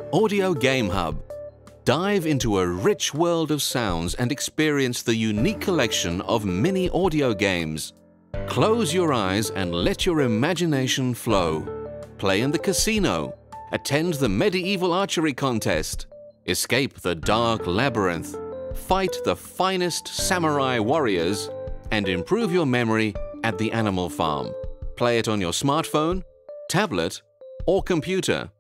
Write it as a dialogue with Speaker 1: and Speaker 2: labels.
Speaker 1: Audio Game Hub. Dive into a rich world of sounds and experience the unique collection of mini audio games. Close your eyes and let your imagination flow. Play in the casino. Attend the medieval archery contest. Escape the dark labyrinth. Fight the finest samurai warriors. And improve your memory at the animal farm. Play it on your smartphone, tablet, or computer.